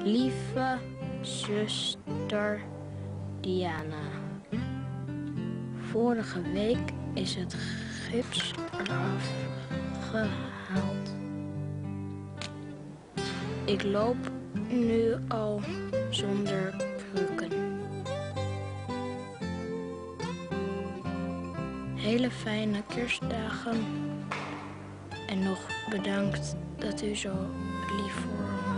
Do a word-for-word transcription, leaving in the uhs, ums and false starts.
Lieve zuster Diana. Vorige week is het gips eraf gehaald. Ik loop nu al zonder krukken. Hele fijne kerstdagen. En nog bedankt dat u zo lief voor